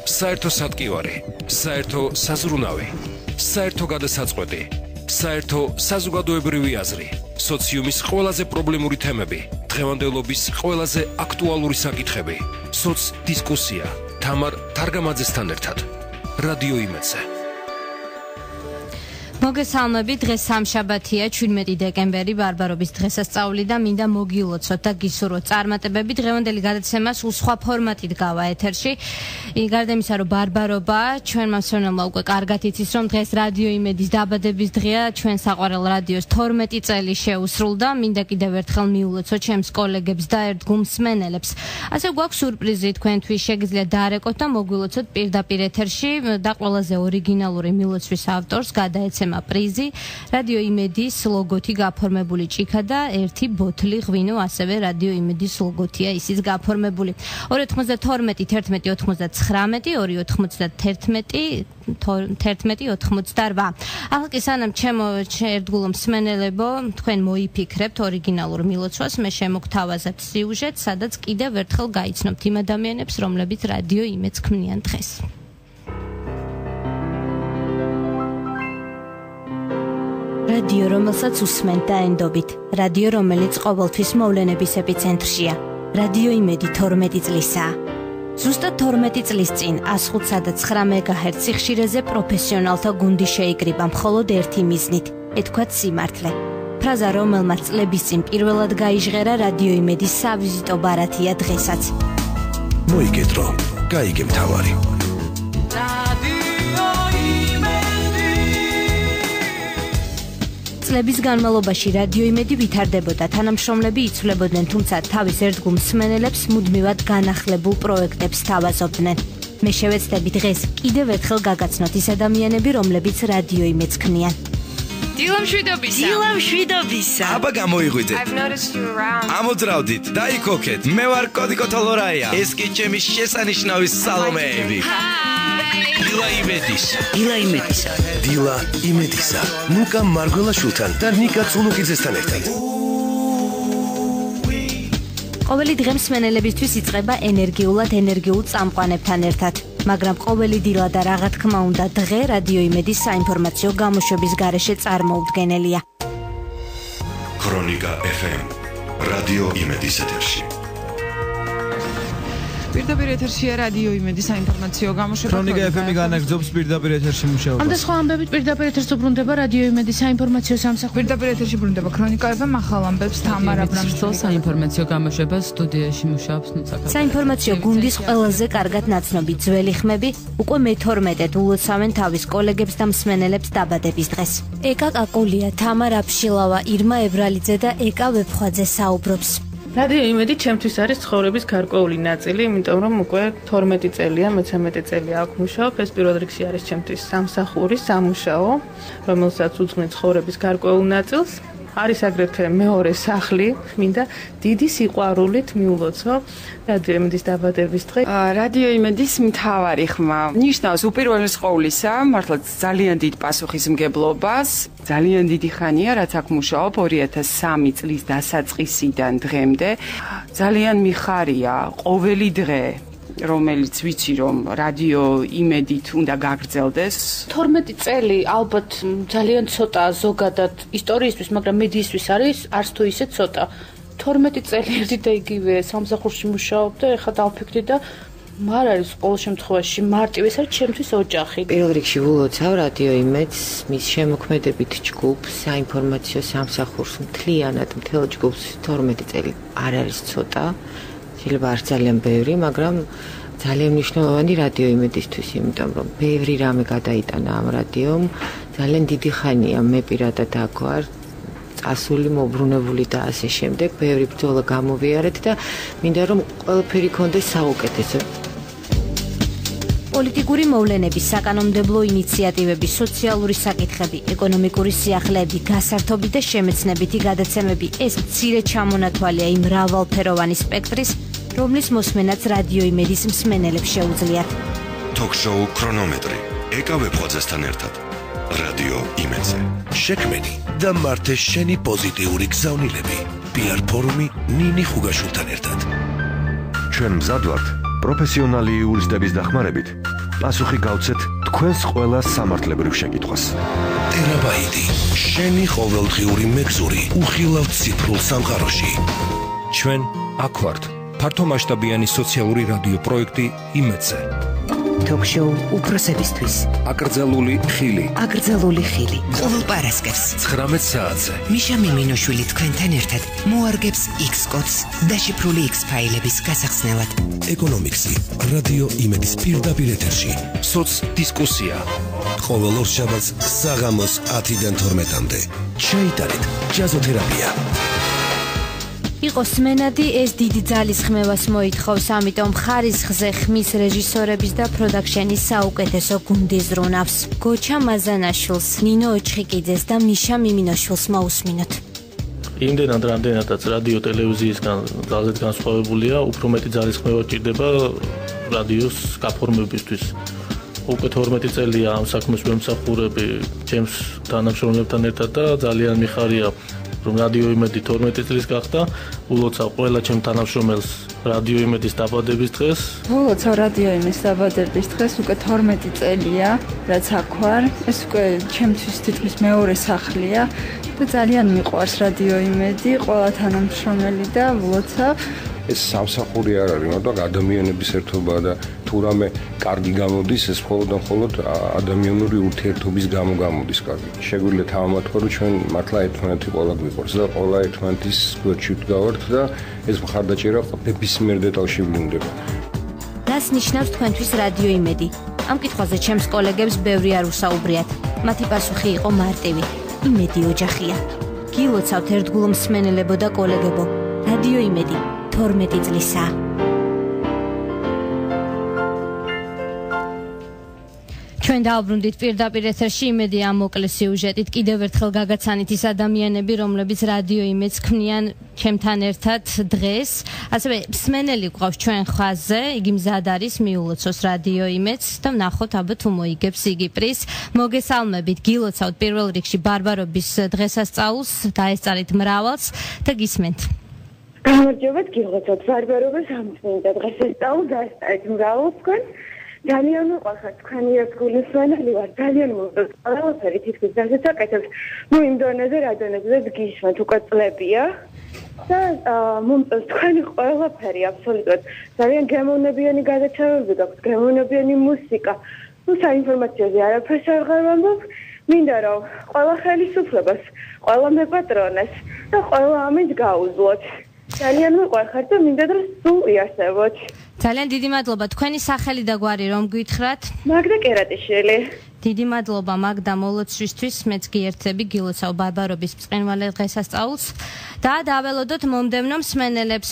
საერთო სატკივარი, საერთო საზრუნავი, საერთო გადასაწყვეტი, საერთო საზოგადოებრივი აზრი, სოციუმის ყველაზე პრობლემური თემები, დღევანდელობის ყველაზე აქტუალური საკითხები, სოცდისკუსია, თამარ თარგამაძესთან ერთად. რადიო იმედზე. მოგესალმებით, დღეს სამშაბათია, 17 დეკემბერი, ბარბარობის დღესასწაული და მინდა მოგილოცოთ და გისურვოთ წარმატებები. დღევანდელი გადაცემა სულ სხვა ფორმატით გავა ეთერში. გარდა იმისა, რომ ბარბარობა ჩვენმა მსმენელმა უკვე კარგად იცის, რომ დღეს რადიო იმედის დაბადების დღეა, ჩვენ საყვარელ რადიოს 12 წელი შეუსრულდა. მინდა კიდევ ერთხელ მიულოცოთ ჩემს კოლეგებს და ერთგულ მსმენელებს. ასე გვაქვს სურპრიზი თქვენთვის, შეგიძლიათ დაარეკოთ და მოგვილოცოთ პირდაპირ ეთერში და ყველაზე ორიგინალური მილოცვის ავტორს გადაეცემა პრიზი, რადიო იმედის ლოგოთი გაფორმებული ჭიქა და ერთი ბოთლი ღვინო, ასევე რადიო იმედის ლოგოთია ისიც გაფორმებული. 292 11 99 291 11 ახლა კი სანამ ჩემო ერთგულო მსმენელებო, თქვენ მოიფიქრებთ ორიგინალურ მილოცვას, მე შემოგთავაზებთ სიუჟეტს, სადაც კიდევ ერთხელ გაიცნობთ იმ ადამიანებს, რომლებიც რადიო იმედს ქმნიან დღეს. რადიო, რომელსაც უსმენთ და ენდობით. რადიო, რომელიც ყოველთვის მოვლენების ეპიცენტრშია. რადიო იმედი 12 წლისაა. ზუსტად 12 წლის წინ 105.9 MHz სიხშირეზე პროფესიონალთა გუნდი შეიკრიბა მხოლოდ ერთი მიზნით, ეთქვათ სიმართლე. ფრაზა, რომელმაც წლების წინ პირველად გაიჟღერა რადიო იმედის სავიზიტო ბარათია დღესაც. მოიგედრო, გაიგე მთავარი. წლების განმავლობაში რადიო იმედი ვითარდებოდა, თანამშრომლები იცვლებოდნენ, თუმცა თავის ერთგულ მსმენელებს მუდმივად განახლებულ პროექტებს თავაზობდნენ. მე შევეცდები დღეს კიდევ ერთხელ გაგაცნოთ ის ადამიანები, რომლებიც რადიო იმედს ქმნიან. დილამშვიდობისა. აბა გამოიღვიძეთ. ამოძრავდით, დაიქოქეთ. მე ვარ კოდიკო თოლორაია. ეს კი ჩემი შესანიშნავი სალომეები. დილა იმედისა. ნუკა მარგველაშვილთან და ნიკა წუნუკიძესთან ერთად. ყოველი დღე მსმენელებისთვის იწყება ენერგიულ წამყვანებთან ერთად. მაგრამ ყოველი დილა და რაღა თქმა უნდა დღე რადიო იმედის საინფორმაციო გამოშვების გარეშე წარმოუდგენელია. ქრონიკა FM რადიო იმედის ეთერში. პირდაპირ ეთერშია რადიო იმედის საინფორმაციო გამოშვება. ქრონიკა FM-ი განაგრძობს პირდაპირ ეთერში მუშაობას. ამ და სხვა ამბებით პირდაპირ ეთერში უბრუნდება რადიო იმედის საინფორმაციო სამსახური. პირდაპირ ეთერში უბრუნდება ქრონიკა FM, ახალ ამბებს თამარ აბრამიშვილი საინფორმაციო გამოშვებას სტუდიაში მუშაობს ნუცაკა. საინფორმაციო გუნდის ყველაზე კარგად ნაცნობი ძველი ხმები უკვე მე-12-ად ულოცავენ თავის კოლეგებს და მსმენელებს დაბადების დღეს. ეკა კაკულია, თამარ აფშილავა, ირმა ებრალიძე და ეკა ვეფხვაძე საუბრობს. რადიო იმედი ჩემთვის არის ცხოვრების გარკვეული ნაწილი, იმიტომ რომ უკვე 12 წელია, 13 წელი აქ მუშაობ. ეს პირველ რიგში არის ჩემთვის სამსახური, სამუშაო, რომელსაც უძღვნის ცხოვრების გარკვეულ ნაწილს. არის აგრეთვე მეორე სახლი, მინდა დიდი სიყვარულით მიულოცო რადიო იმედის დაბადების დღე. რადიო იმედის მთავარი ხმა ნიშნავს უპირველეს ყოვლისა მართლაც ძალიან დიდ პასუხისმგებლობას. ძალიან დიდი ხანია, რაც აქ მუშაობ 2003 წლის დასაწყისიდან დღემდე. ძალიან მიხარია ყოველი დღე, რომელიც ვიცი რომ რადიო იმედით უნდა გაგრძელდეს. 12 წელი ალბათ ძალიან ცოტა ზოგადად ისტორიისთვის, მაგრამ მედიისთვის არის არც თუ ისე ცოტა. 12 წელი ერთი და იგივე სამსახურში მუშაობ და ეხლა დავფიქრდი და არ არის ყოველ შემთხვევაში მარტივი, ეს არის ჩემთვის ოჯახი. პირველ რიგში ულოცავ რადიო იმედს, მის შემოქმედებით ჯგუფს, საინფორმაციო სამსახურს, მთლიანად მთელ ჯგუფს 12 წელი არ არის ცოტა. შეიძლება არ ძალიან ბევრი, მაგრამ ძალიან მნიშვნელოვანი რადიო იმედისთვის, იმიტომ რომ ბევრი რამე გადაიტანა ამ რადიომ, ძალიან დიდი ხანია მე პირადად აქ ვარ, წასული, მოbrunებული და ასე შემდეგ, ბევრი ბრძოლა გამოვიარეთ და მინდა რომ ყველაფერი კონდეს საუკეთესო. პოლიტიკური მოვლენების, საკანონმდებლო ინიციატივები, სოციალური საკითხები, ეკონომიკური სიახლეები, გასართობი და შემეცნებითი გადაცემები, ეს მცირე ჩამონათვალია იმ მრავალფეროვანი სპექტრის, რომლის მოსმენაც რადიო იმედის მსმენელებს შეუძლიათ. Talk-show ქრონომეტრი. ეკა ვეფხვაძესთან ერთად. რადიო იმედზე. შექმენი და მართე შენი პოზიტიური გზავნილები. PR ფორუმი ნინი ხუგაშვილთან ერთად. ჩვენ მზად ვართ პროფესიონალი იურისტების დახმარებით პასუხი გავცეთ თქვენს ყველა სამართლებრივ შეკითხვას. ტერაბაიდი, შენი ყოველდღიური მეგზური უხილავ ციფრულ სამყაროში. ჩვენ აქ ვართ. ფართომასშტაბიანი სოციალური რადიო პროექტი იმედზე. Ток-шоу უბრალოდისთვის. აკრძალული ხილი. ყოველ პარასკევს 19 საათზე. მიშა მიმინოშვილი თქვენთან ერთად მოარგებს X-კოდს დაშიფრული X-ფაილების გასახსნელად. ეკონომიქსი, რადიო იმედის პირდაპირ ეთერში. სოც-დისკუსია. ყოველ ორშაბათს საღამოს 10-დან 12-მდე. ჩაიტარეთ ჯაზოთერაპია. იყო სმენადი, ეს დიდი ძალის ხმევას მოითხოვს, ამიტომ ხარისხზე ხმის რეჟისორების და პროდაქშენის საუკეთესო გუნდი ზრუნავს. გოჩა მაზანაშვილს, ნინო ოჩხიკიძეს და მიშა მიმინოშვილს მოусმინოთ. იმდენად რამდენადაც რადიო ტელევიზიისგან ძალზედ განსხვავებულია, უფრო მეტი ძალის ხმევა ჭირდება რადიოს გაფორმებისთვის. უკვე 12 წელია ამ საქმეს ვემსახურები ჩემს თანამშრომლებთან ერთად და ძალიან მიხარია რომ რადიო იმედი 12 წლის გახდა, ულოცავ ყველა ჩემ თანამშრომელს რადიო იმედის დაბადების დღეს. ულოცავ რადიო იმედის დაბადების დღეს უკვე 12 წელია, რაც აქ ვარ. ეს უკვე ჩემთვის თითქმის მეორე სახლია და ძალიან მიყვარს რადიო იმედი, ყველა თანამშრომელი და ულოცავ. ეს სამსახური არ არის, მაგრამ ადამიანების ერთობა და თუ რამე კარგი გამოდის, ეს მხოლოდ ადამიანური ურთიერთობის გამო გამოდის კარგი. შეგვიძლია თავმოთქვა, რომ ჩვენ მართლა ერთმანეთი ყველა გვიყვარს და ყველა ერთმანეთის გვერდში ვდგავართ და ეს მხარდაჭერა ნებისმიერ დეტალში ვლინდება. რას ნიშნავს თქვენთვის რადიო იმედი? ამ კითხვაზე ჩემს კოლეგებს ბევრი არ უსაუბრიათ. მათი პასუხი იყო მარტივი. იმედი ოჯახია. გილოცავთ ერთგულ მსმენელებო და კოლეგებო. რადიო იმედი 12 წლისაა. ჩვენ დაუბრუნდით პირდაპირ ეთერში იმედი ამ მოკლე სიუჟეტით. კიდევ ერთხელ გაგაცანით ის ადამიანები, რომლებიც რადიო იმედს ქმნიან ჩემთან ერთად დღეს. ასევე მსმენელი გვყავს ჩვენ ხაზზე, იგი მზად არის მიულოცოს რადიო იმედს და ვნახოთ აბა თუ მოიგებს იგი პრიზს. მოგესალმებით, გილოცავთ პირველ რიგში ბარბარობის დღესასწაულს, დაესწარით მრავალს და გისმენთ. გამარჯობათ, გილოცავთ ბარბარობას ამ წმინდა დღესასწაულს, დაესწარით მრავალს თქვენ. ძალიან მოყვარხარ თქვენი ერთგული მსმენელი ვარ, ძალიან მომწონს ყველაფერი თითქმის დასაკეთებს. იმ დონეზე, რა დონეზეც გისმენთ, უკვე წლებია. და მომწონს თქვენი ყველაფერი აბსოლუტურად. ძალიან გემოვნებიანი გადაცემები გაქვთ, გემოვნებიანი მუსიკა. საინფორმაციოზე არაფერს არ ვამბობ. მინდა რომ ყველა ხელისუფლებას, ყველა მეპატრონეს და ყველა ამით გაუძლოთ. ძალიან მოყვარხარ და მინდა რომ სულ იარსებოთ. ძალიან დიდი მადლობა. თქვენი სახელი და გვარი რომ გითხრათ? მაგდა კერატიშვილი. დიდი მადლობა მაგდა მოლოცვისთვის. მეც გიერთები გილოცავ ბარბარობის ბრწყინვალე დღესასწაულს და დაველოდოთ მომდევნო მსმენელებს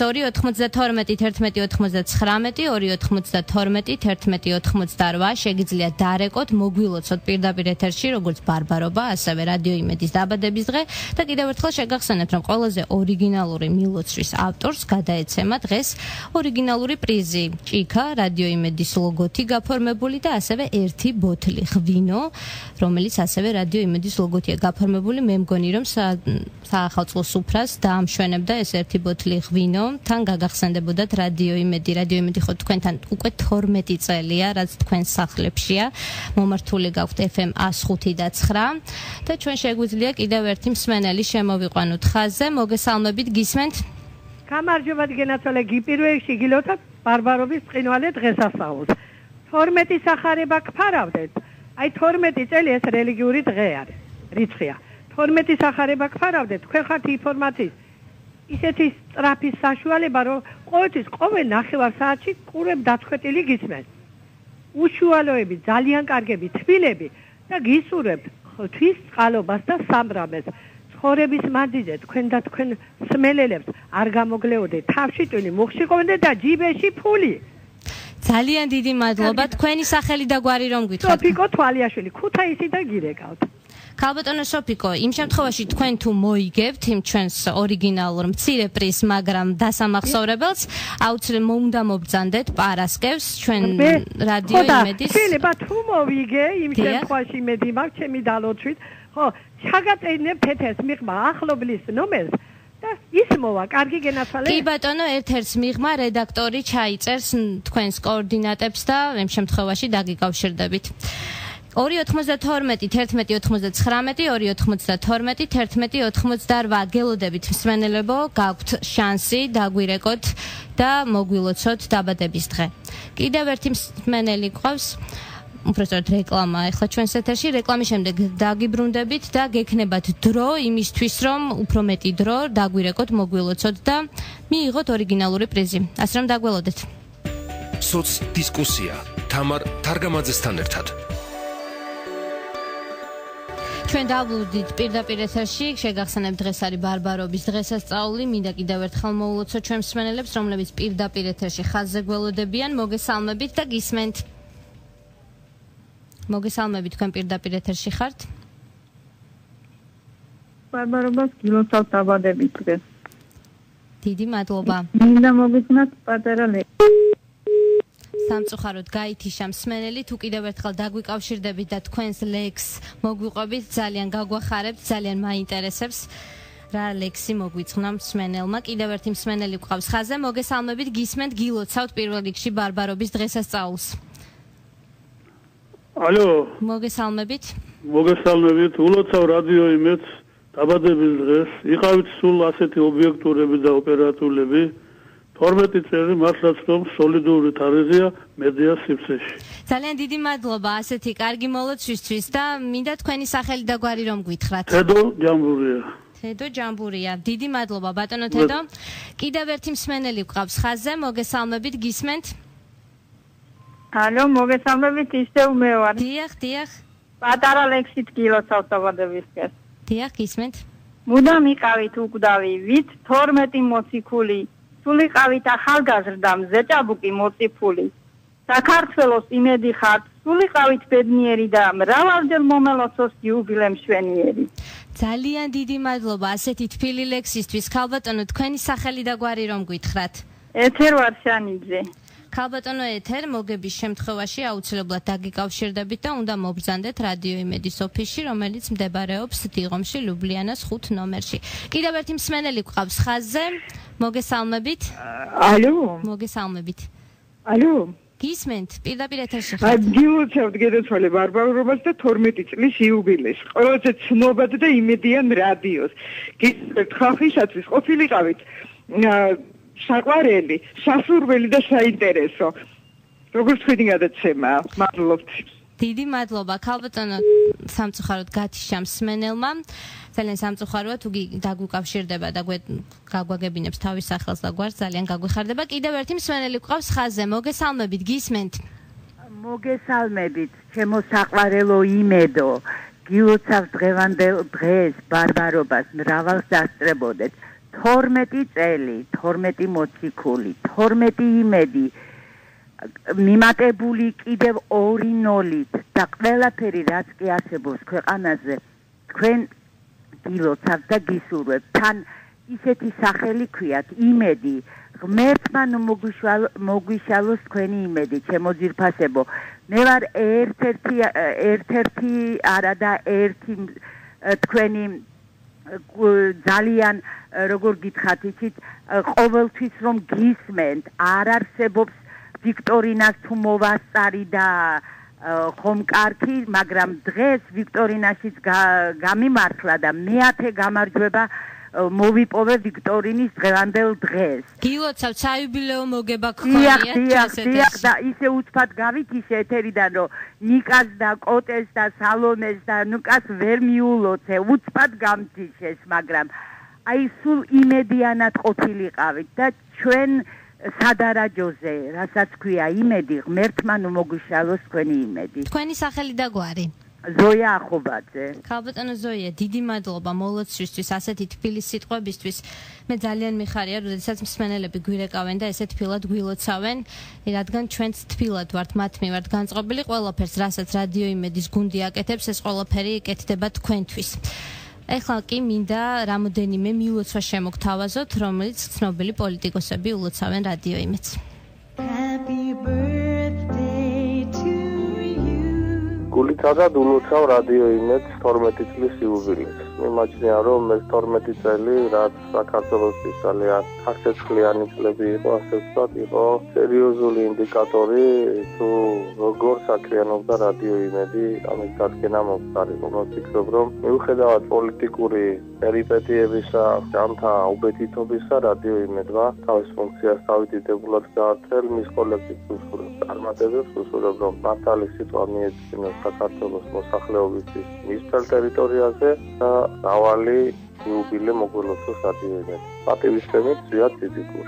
292-11-99 შეგიძლიათ დარეკოთ, მოგვილოცოთ პირდაპირ ეთერში როგორც ბარბარობა, ასევე რადიო იმედის დაბადების დღე და კიდევ ერთხელ შეგახსენებთ, რომ ყველაზე ორიგინალური მილოცვის ავტორს გადაეცემა დღეს ორიგინალური პრიზი ჭიქა, რადიო იმედის ლოგოთი გაფორმებული და ასევე ერთი ბოთლი ღვინო, რომელიც ასევე რადიო იმედის ლოგოთია გაფორმებული. მე მგონი რომ საახალწლო სუფრას დაამშვენებდა ეს ერთი ბოთლი ღვინო. თან გაგახსენდებოდათ რადიო იმედი. რადიო იმედი ხო თქვენთან უკვე 12 წელია, რაც თქვენ სახლებშია. მომართული გაქვთ FM 105 და 9 და ჩვენ შეგვიძლია კიდევ ერთი მსმენელი შემოვიყვანოთ ხაზზე. მოგესალმებით, გისმენთ? გამარჯობათ, გენაცვალე, პირველში გილოცავთ ბარბარობის ბრწყინვალე დღესასწაულს. 12 სახარება გფარავდეთ. აი 12 წელი ეს რელიგიური დღე არის, რიცხვია. 12 სახარება გფარავდეთ, თქვენ ხართ ინფორმაციის ისეთი სწრაფი საშუალება, რომ ყოველთვის ყოველ ნახევარ საათში ყურებ დაწყვეტილი გისმენთ. უშუალოები, ძალიან კარგები, თბილები და გისურვებთ ღვთის წყალობას და სამრამეს. ცხოვრების მანძილზე თქვენ და თქვენ სმენელებს არ გამოგლეოდეთ, თავში ტვინი მუხში ყოფნდეთ და ჯიბეში ფული. ძალიან დიდი მადლობა. თქვენი სახელი და გვარი რომ გითხრათ? სოფიკო თვალიაშვილი, ქუთაისი და გირეკავთ. ქალბატონო სოფიკო, იმ შემთხვევაში თქვენ თუ მოიგებთ იმ ჩვენს ორიგინალურ მცირე პრიზს, მაგრამ დასამახსოვრებელს, აუცილებლად უნდა მობრძანდეთ პარასკევს ჩვენ რადიო იმედის. შეიძლება თუ მოვიგე, იმ შემთხვევაში იმედი მაქვს ჩემი დალოცვით, ხო, ჩაგაწერინებ თეთერს მიღმა ახლობლის ნომერს და ის მოვა, კარგი გენაცვალე. კი ბატონო, ერთ-ერთს მიღმა რედაქტორი ჩაიწერს თქვენს კოორდინატებს და ამ შემთხვევაში დაგიკავშირდებით. 292 1199 292 1198 გელოდებით მსმენელებო, გაქვთ შანსი დაგვირეკოთ და მოგვილოცოთ დაბადების დღე. კიდევ ერთი მსმენელი გვყავს. უბრალოდ რეკლამა ახლა ჩვენს ეთერში, რეკლამის შემდეგ დაგიბრუნდებით და გექნებათ დრო იმისთვის, რომ უფრო მეტი დრო დაგვირეკოთ, მოგვილოცოთ და მიიღოთ ორიგინალური პრიზი. ასე რომ დაგველოდეთ. სოც დისკუსია თამარ თარგამაძესთან ერთად. ჩვენ დავვლოდით პირდაპირ ეთერში, შეგახსენებთ დღეს არის ბარბარობის დღესასწაული, მინდა კიდევ ერთხელ მოვულოცოთ ჩვენ მსმენელებს, რომლებიც პირდაპირ ეთერში ხაზზე გველოდებიან, მოგესალმებით და გისმენთ. მოგესალმებით, თქვენ პირდაპირ ეთერში ხართ? ბარბარობას გილოცავთ დაბადების დღეს. დიდი მადლობა. მინდა მოგეცნათ პატარა სამწუხაროდ გაითიშა მსმენელი, თუ კიდევ ერთხელ დაგვიკავშირდებით და თქვენს ლექს მოგვიყვებით, ძალიან გაგვახარებთ, ძალიან მაინტერესებს რა ლექსი მოგვიწყნა მსმენელმა. კიდევ ერთი მსმენელი გვყავს ხაზზე, მოგესალმებით, გისმენთ, გილოცავთ პირველ რიგში ბარბარობის დღესასწაულს. ალო, მოგესალმებით. მოგესალმებით, ულოცავ რადიო იმედს დაბადების დღეს. იყავით სულ ასეთი ობიექტურები და ოპერატულები. 12 წელი მართლაც რომ სოლიდური თარიღია მედია სივრცეში. ძალიან დიდი მადლობა ასეთი კარგი მოლოცვისთვის და მინდა თქვენი სახელი და გვარი რომ გვითხრათ. თედო ჯამბურია. თედო ჯამბურია. დიდი მადლობა ბატონო თედო. კიდევ ერთი მსმენელი გვყავს ხაზზე, მოგესალმებით, გისმენთ? ალო, მოგესალმებით, ისევ მე ვარ. დიახ. პატარა ლექსით გილოცავთ დაბადების დღეს. დიახ, გისმენთ. მუდამ იყავით უკვდავი, ვით 12 მოციქული. სულიყავით ახალგაზრდა მზეჭაბუკი მოციფული. საქართველოს იმედი ხართ, სულიყავით ბედნიერი და მრავალჯერ მომელოცოს იუბილე მშვენიერი. ძალიან დიდი მადლობა ასეთი თბილი ლექსისთვის. ქალბატონო, თქვენი სახელი და გვარი რომ გვითხრათ. ეთერ ვარშანიძე. ქალბატონო ეთერ, მოგების შემთხვევაში აუცილებლად დაგიკავშირდებით და უნდა მობრძანდეთ რადიო იმედის ოფისში, რომელიც მდებარეობს დიღომში, ლიუბლიანას 5 ნომერში. კიდევ ერთი მსმენელი გვყავს ხაზზე. მოგესალმებით. ალო. მოგესალმებით. ალო. გისმენთ, პირდაპირ ეთერში ხართ. გილოცავთ გენაცვალე ბარბარობას და 12 წლის იუბილეს. ყველაზე ცნობად და იმედიან რადიოს. გისმენთ ხალხისათვის ყოფილიყავით საყვარელი, სასურველი და საინტერესო. როგორც თქვენი გადაცემა, მადლობთ. დიდი მადლობა. ქალბატონო, სამწუხაროდ გათიშა მსმენელმა. ძალიან სამწუხაროა, თუ დაგვიკავშირდება და გაგვაგებინებს თავის სახელს და გვარს, ძალიან გაგვეხარდება. კიდევ ერთი მსმენელი გვყავს ხაზზე. მოგესალმებით, გისმენთ? მოგესალმებით, ჩემო საყვარელო იმედო. გილოცავ დღევანდელ დღეს ბარბარობას მრავალს დასწრებოდეთ. 12 წელი, 12 მოციქული, 12 იმედი, მიმატებული კიდევ 2 ნოლით და ყველაფერი რაც კი არსებობს ქვეყანაზე, თქვენ გილოცავთ და გისურვებთ. თან ისეთი სახელი ქვიათ, იმედი. ღმერთმა მოგვიშალოს თქვენი იმედი, ჩემო ძირფასებო. მე ვარ ერთ-ერთი არა და ერთი თქვენი ძალიან როგორ გითხრათ იცით ყოველთვის რომ გისმენთ არ არსებობს ვიქტორინას თუ მოვასწარი და ხომ კარგი მაგრამ დღეს ვიქტორინაშიც გამიმართლა და მეათე გამარჯვება მოვიპოვე ვიქტორინის დღევანდელ დღეს. გილოცავ საიუბილეო მოგება გქონიათ დიახ და ისე უცბად გავითიშე ეთერიდან რომ ნიკას და კოტეს და სალომეს და ნუკას ვერ მიულოცე უცბად გამთიშეს მაგრამ აი სულ იმედიანად ყოფილიყავით და ჩვენ სადარაჯოზე რასაც ქვია იმედი ღმერთმა მოგვიშალოს თქვენი იმედი. თქვენი სახელი და გვარი? ზოია ახობაძე. ქალბატონო ზოია, დიდი მადლობა მოლოცვისთვის, ასეთი თბილი სიტყვებისთვის. მე ძალიან მიხარია, როდესაც მსმენელები გვირეკავენ და ესე თბილად გვილოცავენ, რადგან ჩვენც თბილად ვართ მათ მიმართ განწყობილი ყველაფერს, რასაც რადიო იმედის გუნდი აკეთებს, ეს ყველაფერი იკეთდება თქვენთვის. ეხლა კი მინდა რამოდენიმე მილოცვა შემოგთავაზოთ, რომელიც ცნობილი პოლიტიკოსები ულოცავენ რადიო იმედს. Happy birthday to გულითადად ულოცავ რადიო იმედს 12 წლის იუბილეს. მიმაჩნია რომ ეს 12 წელი რაც საქართველოსთვის ძალიან ხარჯაჭრიანი წლები იყო, ასე ვთქვათ, იყო სერიოზული ინდიკატორი თუ როგორ საქმიანობდა რადიო იმედი, ამის დადგენა მომხდარიყო. ვფიქრობ რომ მიუხედავად პოლიტიკური პერიპეტიებისა, ჯამთა უბედითობისა, რადიო იმედმა თავის ფუნქციას თავიდიდებულად გაართել, მის კოლექტივს უსურვებს წარმატებებს, უსურვებს რომ მართალი სიტყვა მიეძინოს საქართველოს მოსახლეობისთვის მის ტერიტორიაზე და მრავალი იუბილე მოგველოცოს რადიო იმედი. პატივისცემით ზიად ფიზიკური.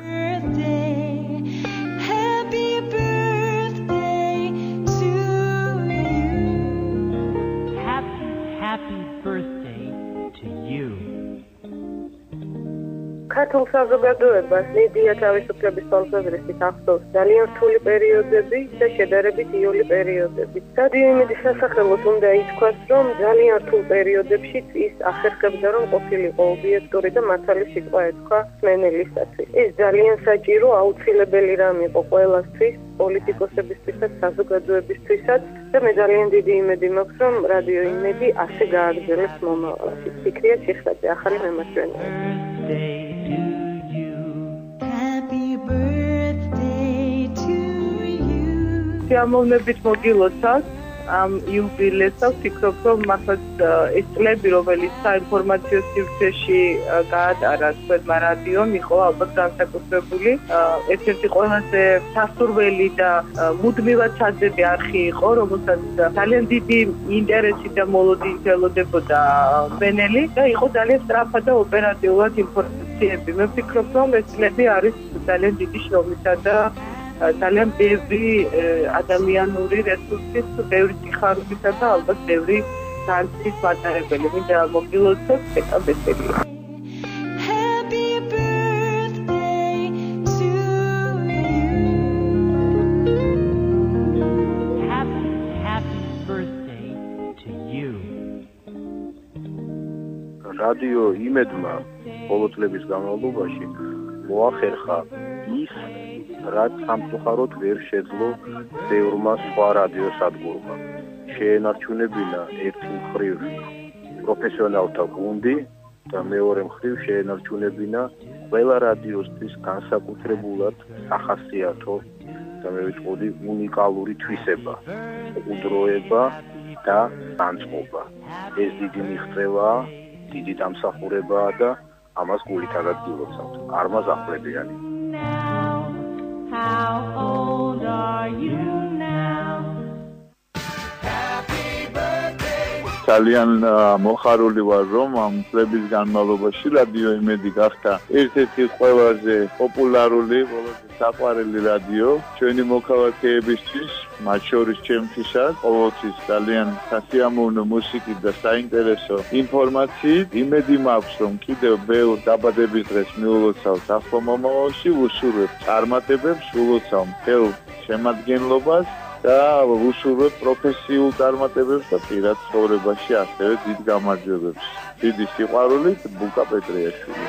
ქართულ საზოგადოებას მედია თავისუფლების თვალსაზრისით ახსოვს ძალიან რთული პერიოდები და შედარებით იოლი პერიოდები. რადიო იმედის სასახელოდ უნდა ითქვას, რომ ძალიან რთულ პერიოდებშიც ის ახერხებდა, რომ ყოფილიყო ობიექტური და მართალი სიტყვა ეთქვა მსმენელისათვის. ეს ძალიან საჭირო, აუცილებელი რამ იყო ყველასთვის, პოლიტიკოსებისთვისაც, საზოგადოებისთვისაც და მე ძალიან დიდი იმედი მაქვს, რომ რადიო იმედი ასე გააგრძელებს მომავალში. ფიქრია ჭიხრაძე, ახალი მემარჯვენე. სიამოვნებით მოგილოცავთ ამ იუბილეს და ვფიქრობ, რომ მართლაც ეს წლები, რომელიც საინფორმაციო სივრცეში გაატარა თქვენმა რადიომ, იყო ალბათ განსაკუთრებული. ერთ-ერთი ყველაზე სასურველი და მუდმივად საძები არხი იყო, რომელსაც ძალიან დიდი ინტერესი და მოლოდინი ელოდებოდა მსმენელი და იყო ძალიან სწრაფა და ოპერატიულად ინფორმაციები. მე ვფიქრობ, რომ ეს წლები არის ძალიან დიდი შრომისა და ძალიან ბევრი ადამიანური რესურსის, ბევრი სიხარულისა და ალბათ ბევრი განცდის მატარებელი. მინდა მოგილოცოთ ეკა ბესელია. რადიო იმედმა ბოლო წლების განმავლობაში მოახერხა ის რაც სამწუხაროდ ვერ შეძლო ბევრმა სხვა რადიო სადგურმა. შეენარჩუნებინა ერთი მხრივ პროფესიონალთა გუნდი და მეორე მხრივ შეენარჩუნებინა ყველა რადიოსთვის განსაკუთრებულად სახასიათო და მე ვიტყოდი უნიკალური თვისება, უძროება და განწყობა. ეს დიდი მიღწევაა, დიდი დამსახურებაა და ამას გულით აღადგილავთ. არ მაზახლებიანი. How old are you now? ძალიან მოხარული ვარ, რომ ამ წლების განმავლობაში რადიო იმედი გახდა ერთ-ერთი ყველაზე პოპულარული, ყველაზე საყვარელი რადიო ჩვენი მოქალაქეებისთვის, მათ შორის ჩემთვისაც, ყოველთვის ძალიან სასიამოვნო მუსიკით და საინტერესო ინფორმაციით. იმედი მაქვს, რომ კიდევ ბევრ დაბადების დღეს მიულოცავთ ახლო მომავალში, ვუსურვებ წარმატებებს, ულოცავ მთელ შემადგენლობას და უსურვებ პროფესიულ წარმატებებს და პირად ცხოვრებაში ასევე დიდ გამარჯვებებს. დიდი სიყვარულით, ბუკა პეტრიაშვილი.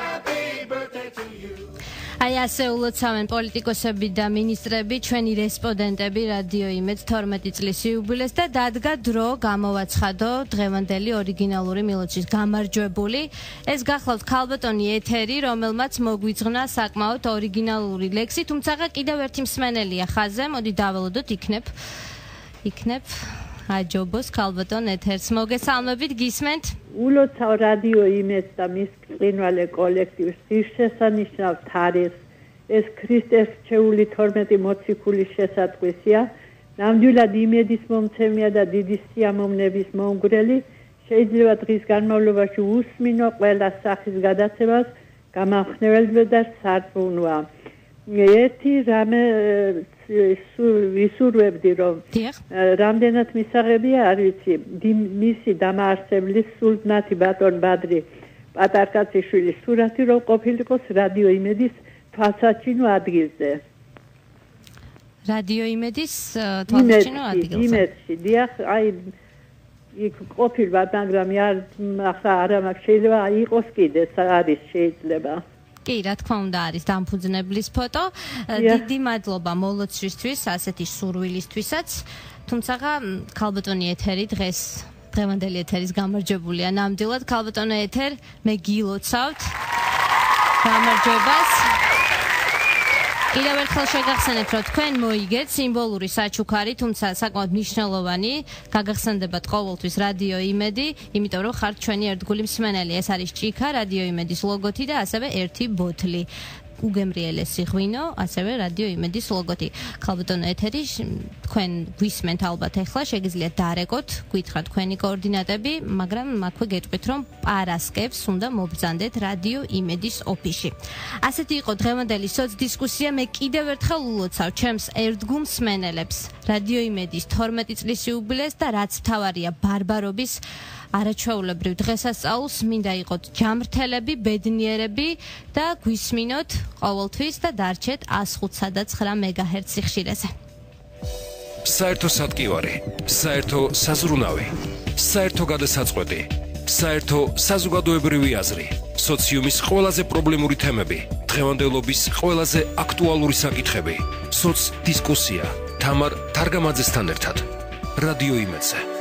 აი ასე ულოცავენ პოლიტიკოსები და მინისტრები, ჩვენი რესპონდენტები რადიო იმედს 12 წლის იუბილეს და დადგა დრო გამოვაცხადო დღევანდელი ორიგინალური მილოცვის გამარჯვებული. ეს გახლავთ ქალბატონი ეთერი, რომელმაც მოგვიძღვნა საკმაოდ ორიგინალური ლექსი, თუმცა კიდევ ერთი მსმენელია ხაზზე, მოდი დაველოდოთ იქნებ აჯობოს ქალბატონ ეთერს. მოგესალმებით, გისმენთ? ულოცავ რადიო იმედს და მის ბრწყინვალე კოლექტივს ღირსშესანიშნავ თარიღს. ეს ქრისტეს რჩეული 12 მოციქულის შესატყვისია. ნამდვილად იმედის მომცემია და დიდი სიამოვნების მომგვრელი. შეიძლება დღის განმავლობაში უსმინო ყველა სახის გადაცემას, გამახსნეველი და სარწმუნოა. ერთი რამე ვისურვებდი, რომ რამდენად მისაღებია არ ვიცი, მისი დამაარსებლის სულთნათი ბატონ ბადრი პატარკაციშვილის სურათი, რომ ყოფილიყოს რადიო იმედის თვალსაჩინო ადგილზე. რადიო იმედის თვალსაჩინო ადგილზე. იმედში, დიახ, აი იქ ყოფილვა, მაგრამ ახლა არა მაქვს, შეიძლება იყოს კიდე, არის შეიძლება. კი, რა თქმა უნდა, არის დამფუძნებლის ფოტო. დიდი მადლობა მოლოცვისთვის, ასეთი სურვილისთვისაც. თუმცა ქალბატონი ეთერი დღეს დღევანდელი ეთერის გამარჯვებულია. ნამდვილად ქალბატონო ეთერ, მე გილოცავთ გამარჯვებას. კიდევ ერთხელ შეგახსენებთ, რომ თქვენ მოიგეთ სიმბოლური საჩუქარი, თუმცა საკმაოდ მნიშვნელოვანი, გაგახსენდებათ ყოველთვის რადიო იმედი, იმიტომ რომ ხართ ჩვენი ერთგული მსმენელი. ეს არის ჭიქა, რადიო იმედის ლოგოთი და ასევე ერთი ბოთლი. უგემრიელესი ღვინო, ასევე რადიო იმედის ლოგოთი. ქალბატონო ეთერი, თქვენ გვისმენთ ალბათ ახლა, შეგიძლიათ დარეკოთ, გითხრათ თქვენი коорდინატები, მაგრამ მაქვე გეტყვით, რომ პარასკევს უნდა მობრძანდეთ რადიო იმედის ოფისში. ასეთი იყო დღევანდელი სოცდისკუსია. მე კიდევ ერთხელ ულოცავ ჩემს ერთგულ მსმენელებს რადიო იმედის 12 წლის იუბილეს და რაც მთავარია ბარბარობის არაჩვეულებრივ დღესასწაულს, მინდა იყოთ ჯამრთელები, ბედნიერები და გვისმინოთ ყოველთვის და დარჩეთ 105.9 MHz სიხშირეზე. საერთო სატკივარი, საერთო საზრუნავი, საერთო გადასაწყვეტი, საერთო საზოგადოებრივი აზრი, სოციუმის ყველაზე პრობლემური თემები, დღევანდელობის ყველაზე აქტუალური საკითხები, სოცდისკუსია თამარ თარგამაძესთან ერთად. რადიო იმედზე.